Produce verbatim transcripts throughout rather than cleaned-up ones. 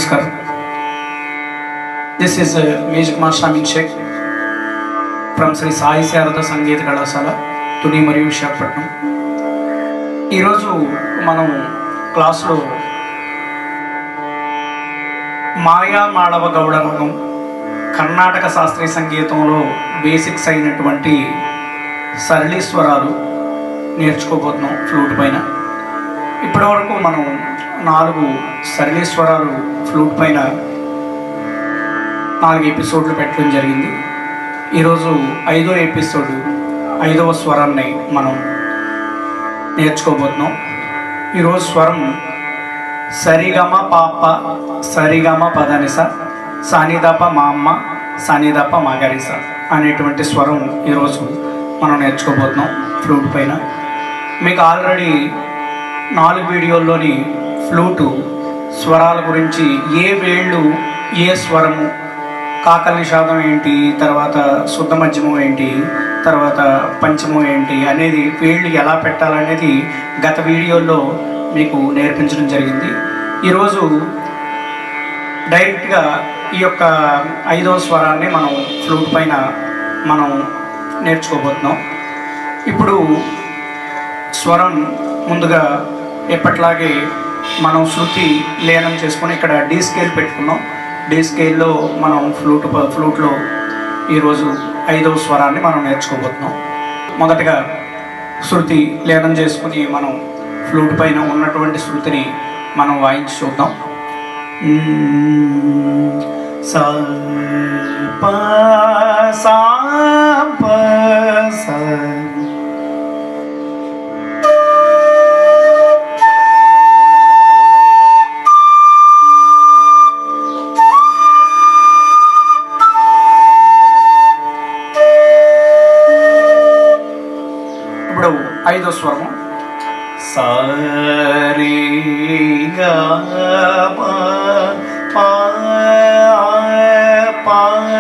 Namaskar. This is uh, Music Master Amin Sheikh from Sri Sai Sarada Sangeet Kalasala, Tuni Mariyu Visakhapatnam. ఈ రోజు మనం క్లాస్లో మాయా మాళవ గౌడ రాగం కర్ణాటక శాస్త్రీయ సంగీతంలో బేసిక్స్ అయినటువంటి సరళి స్వరాలు నేర్చుకోబోతున్నాం ఫ్లూట్ పైన. ఇప్పటివరకు మనం నాలుగు సరళి స్వరాలు ఫ్లూట్ పైన నాలుగు ఎపిసోడ్లు పెట్టడం జరిగింది. ఈరోజు ఐదో ఎపిసోడ్ ఐదవ స్వరాన్ని మనం నేర్చుకోబోతున్నాం. ఈరోజు స్వరం సరిగమ పాప సరిగమ పదనిస సానిదప మా అమ్మ సానిదప మగరిస అనేటువంటి స్వరం ఈరోజు మనం నేర్చుకోబోతున్నాం ఫ్లూట్ పైన. మీకు ఆల్రెడీ నాలుగు వీడియోల్లోని ఫ్లూటు స్వరాల గురించి ఏ వేళ్ళు ఏ స్వరము, కాకల నిషాదం ఏంటి, తర్వాత శుద్ధ మధ్యమం ఏంటి, తర్వాత పంచమం ఏంటి అనేది వేళ్ళు ఎలా పెట్టాలనేది గత వీడియోల్లో మీకు నేర్పించడం జరిగింది. ఈరోజు డైరెక్ట్గా ఈ యొక్క ఐదవ స్వరాన్ని మనం ఫ్లూట్ పైన మనం నేర్చుకోబోతున్నాం. ఇప్పుడు స్వరం ముందుగా ఎప్పట్లాగే మనం శృతి లీనం చేసుకొని ఇక్కడ డీ స్కేల్ పెట్టుకున్నాం. డీ స్కేల్లో మనం ఫ్లూట్ ఫ్లూట్లో ఈరోజు ఐదవ స్వరాన్ని మనం నేర్చుకోబోతున్నాం. మొదటగా శృతి లీనం చేసుకుని మనం ఫ్లూట్ పైన ఉన్నటువంటి శృతిని మనం వాయించి చూద్దాం. సా ప సా ప సా. ఐదో స్వరము సరి గ ప ప ప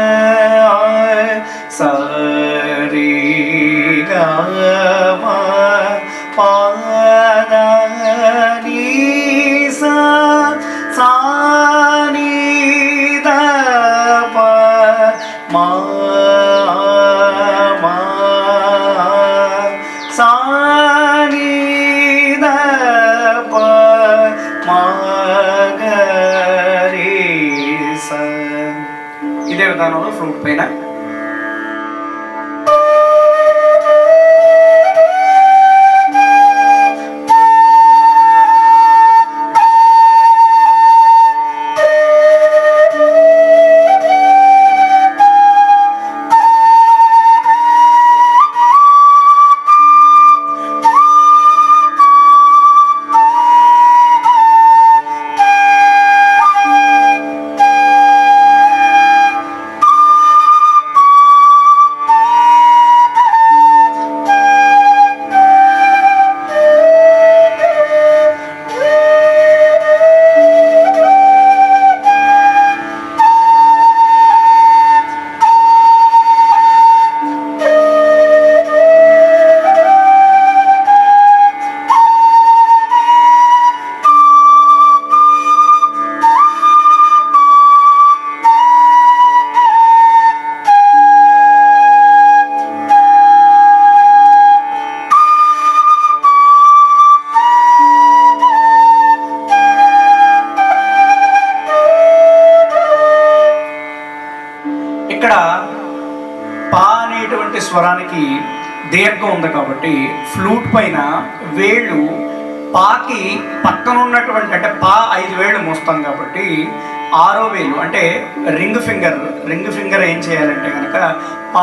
సరి గ ప ప ద ని స సా ని ద ప మ ఇదే విధానంలో ఫ్లూట్ పైన ఇక్కడ పా అనేటువంటి స్వరానికి దీర్ఘం ఉంది కాబట్టి ఫ్లూట్ పైన వేళ్ళు పాకి పక్కన ఉన్నటువంటి అంటే పా ఐదు వేళ్ళు మోస్తాం కాబట్టి ఆరో వేలు అంటే రింగ్ ఫింగర్ రింగ్ ఫింగర్ ఏం చేయాలంటే కనుక పా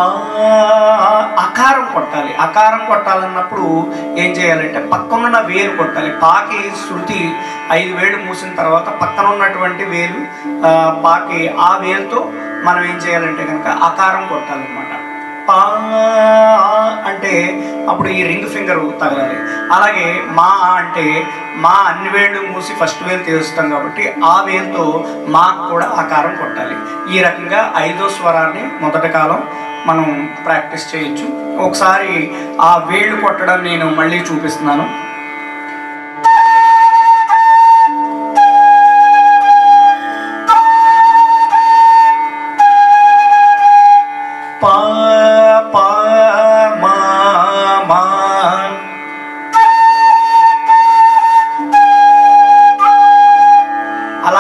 అకారం కొట్టాలి. అకారం కొట్టాలన్నప్పుడు ఏం చేయాలంటే పక్కనున్న వేలు కొట్టాలి. పాకి శృతి ఐదు వేలు మూసిన తర్వాత పక్కన ఉన్నటువంటి వేలు పాకి ఆ వేలుతో మనం ఏం చేయాలంటే కనుక అకారం కొట్టాలన్నమాట. పా అంటే అప్పుడు ఈ రింగ్ ఫింగర్ తగలాలి. అలాగే మా అంటే మా అన్ని వేళ్ళు మూసి ఫస్ట్ వేలు తీరుస్తాం కాబట్టి ఆ వేలుతో మాకు కూడా ఆకారం కొట్టాలి. ఈ రకంగా ఐదో స్వరాన్ని మొదటి కాలం మనం ప్రాక్టీస్ చేయొచ్చు. ఒకసారి ఆ వేళ్ళు కొట్టడం నేను మళ్ళీ చూపిస్తున్నాను.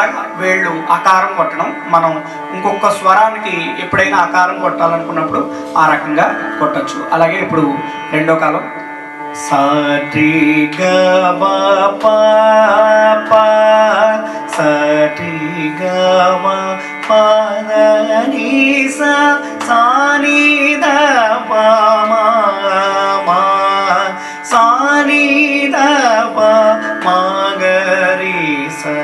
ఇలాగా వేళ్ళు ఆకారం కొట్టడం. మనం ఇంకొక స్వరానికి ఎప్పుడైనా ఆకారం కొట్టాలనుకున్నప్పుడు ఆ రకంగా కొట్టచ్చు. అలాగే ఇప్పుడు రెండో కాలం సా రి గ మ ప ప సా రి గ మ ప ని సా సా ని ద ప మ మ సా ని ద ప మ గ రి సా.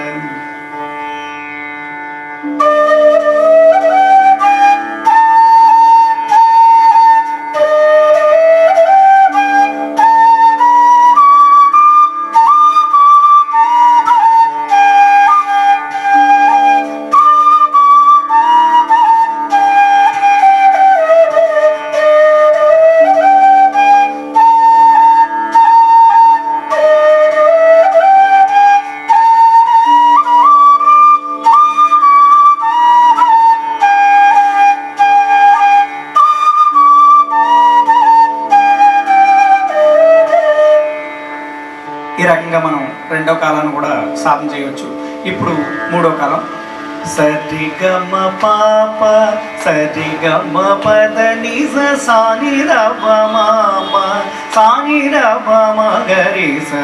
ఈ రకంగా మనం రెండో కాలాన్ని కూడా సాధన చేయవచ్చు. ఇప్పుడు మూడో కాలం సరి గ మ ప ప సరి గ మ ప ద ని స సా ని ర ప మ మ సా ని ర ప మ గ రి స.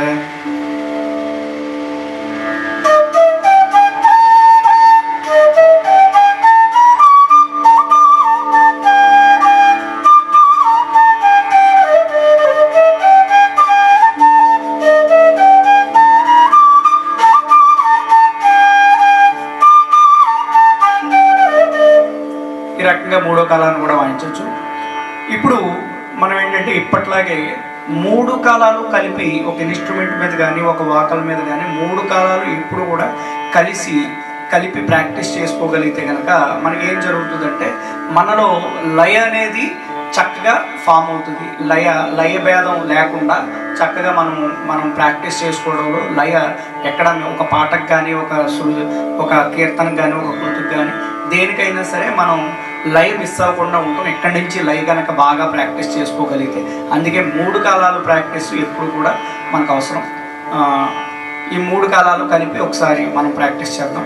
ఈ రకంగా మూడో కాలాన్ని కూడా వాయించవచ్చు. ఇప్పుడు మనం ఏంటంటే ఇప్పట్లాగే మూడు కాలాలు కలిపి ఒక ఇన్స్ట్రుమెంట్ మీద కానీ ఒక వాకల్ మీద కానీ మూడు కాలాలు ఇప్పుడు కూడా కలిసి కలిపి ప్రాక్టీస్ చేసుకోగలిగితే కనుక మనకి ఏం జరుగుతుందంటే మనలో లయ అనేది చక్కగా ఫామ్ అవుతుంది. లయ లయ భేదం లేకుండా చక్కగా మనం మనం ప్రాక్టీస్ చేసుకోవడంలో లయ ఎక్కడ ఒక పాటకు కానీ ఒక ఒక కీర్తనకు కానీ ఒక కృతికి కానీ దేనికైనా సరే మనం లయ మిస్ అవ్వకుండా ఉంటాం ఎక్కడి నుంచి లయ కనుక బాగా ప్రాక్టీస్ చేసుకోగలిగితే. అందుకే మూడు కాలాలు ప్రాక్టీస్ ఎప్పుడు కూడా మనకు అవసరం. ఈ మూడు కాలాలు కలిపి ఒకసారి మనం ప్రాక్టీస్ చేద్దాం.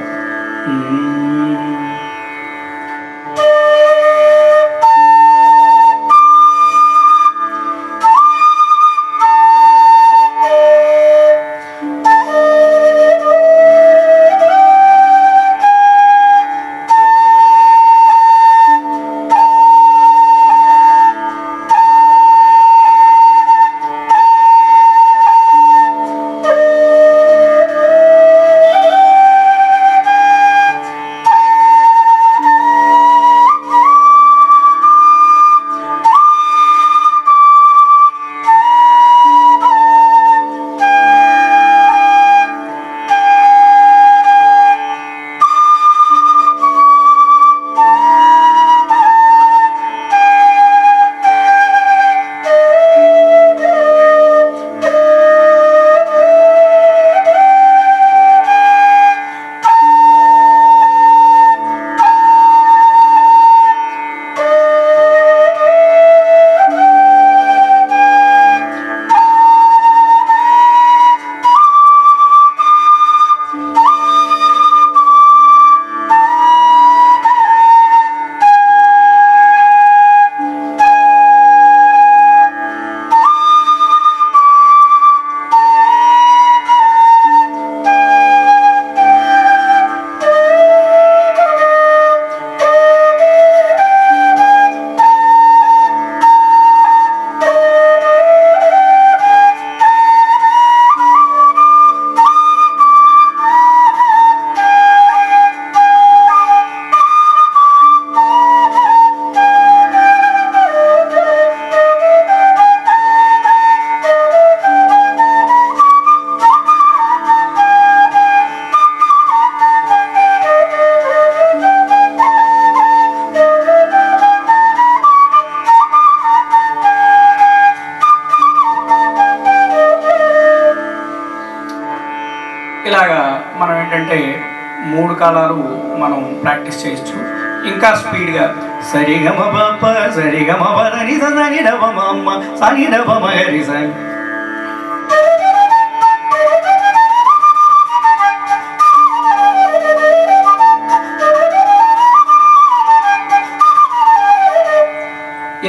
ఇలాగా మనం ఏంటంటే మూడు కాలాలు మనం ప్రాక్టీస్ చేయొచ్చు. ఇంకా స్పీడ్గా సరిగమ బాప సరిగమ బదని సని డబ అమ్మ సని డబ మగరి సని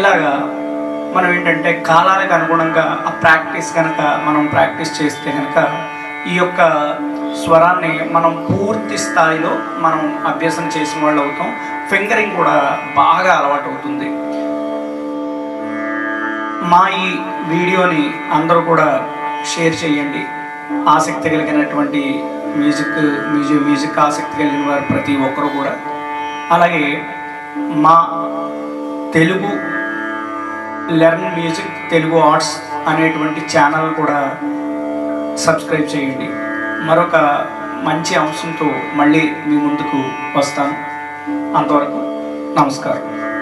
ఇలాగా మనం ఏంటంటే కాలాలకు అనుగుణంగా ఆ ప్రాక్టీస్ కనుక మనం ప్రాక్టీస్ చేస్తే కనుక ఈ యొక్క స్వరాన్ని మనం పూర్తి స్థాయిలో మనం అభ్యాసం చేసిన వాళ్ళు అవుతాం. ఫింగరింగ్ కూడా బాగా అలవాటు అవుతుంది. మా ఈ వీడియోని అందరూ కూడా షేర్ చేయండి. ఆసక్తి కలిగినటువంటి మ్యూజిక్ మ్యూజిక్ మ్యూజిక్ ఆసక్తి కలిగిన వారు ప్రతి ఒక్కరు కూడా. అలాగే మా Telugu learn music Telugu arts అనేటువంటి ఛానల్ కూడా సబ్స్క్రైబ్ చేయండి. మరొక మంచి అంశంతో మళ్ళీ మీ ముందుకు వస్తాను. అంతవరకు నమస్కారం.